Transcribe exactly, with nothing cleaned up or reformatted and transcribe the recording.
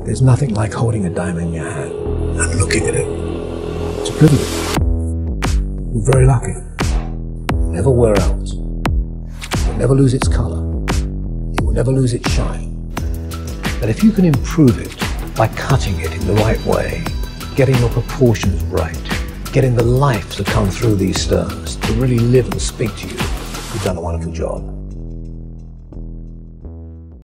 There's nothing like holding a diamond in your hand and looking at it. It's a privilege. We're very lucky. It'll never wear out. It will never lose its color. It will never lose its shine. But if you can improve it by cutting it in the right way, getting your proportions right, getting the life to come through these stones, to really live and speak to you, you've done a wonderful job.